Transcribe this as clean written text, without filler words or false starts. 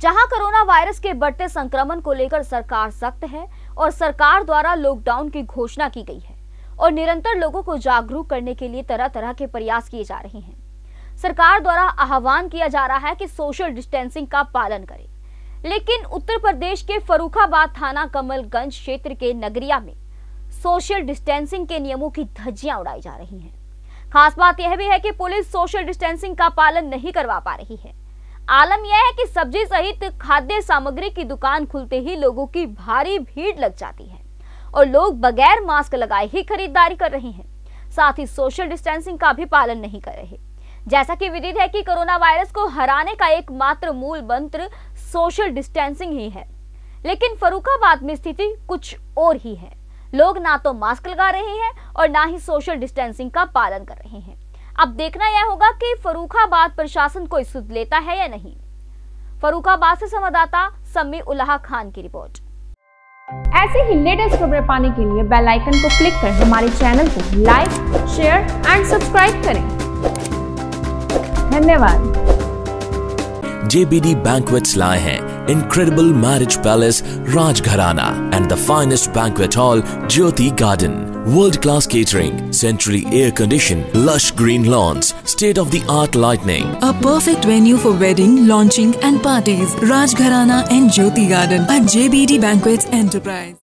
जहां corona virus के बढ़ते संक्रमण को लेकर सरकार सख्त है और सरकार द्वारा लॉकडाउन की घोषणा की गई है और निरंतर लोगों को जागरूक करने के लिए तरह तरह के प्रयास किए जा रहे हैं। सरकार द्वारा आह्वान किया जा रहा है कि सोशल डिस्टेंसिंग का पालन करें, लेकिन उत्तर प्रदेश के फर्रुखाबाद थाना कमलगंज क्षेत्र के नगरिया में सोशल डिस्टेंसिंग के नियमों की धज्जियां उड़ाई जा रही हैं। खास बात यह भी है कि पुलिस सोशल डिस्टेंसिंग का पालन नहीं करवा पा रही है। आलम यह है कि सब्जी सहित खाद्य सामग्री की दुकान खुलते ही लोगों की भारी भीड़ लग जाती है और लोग बगैर मास्क लगाए ही खरीदारी कर रहे हैं, साथ ही सोशल डिस्टेंसिंग का भी पालन नहीं कर रहे। जैसा कि विदित है कि कोरोना वायरस को हराने का एकमात्र मूल मंत्र सोशल डिस्टेंसिंग ही है, लेकिन फर्रुखाबाद में स्थिति कुछ और ही है। लोग ना तो मास्क लगा रहे हैं और ना ही सोशल डिस्टेंसिंग का पालन कर रहे हैं। अब देखना यह होगा कि फर्रुखाबाद प्रशासन कोई सुध लेता है या नहीं। फर्रुखाबाद से संवाददाता सम्मी उल्लाह खान की रिपोर्ट। ऐसे ही लेटेस्ट खबरें पाने के लिए बेल आइकन को क्लिक कर हमारे चैनल को लाइक, शेयर एंड सब्सक्राइब करें। धन्यवाद। JBD Banquets लाए हैं incredible marriage palace Rajgharana and the finest banquet hall Jyoti Garden. World-class catering, centrally air-conditioned, lush green lawns, state-of-the-art lighting. A perfect venue for wedding, launching and parties. Rajgharana and Jyoti Garden at JBD Banquets Enterprise.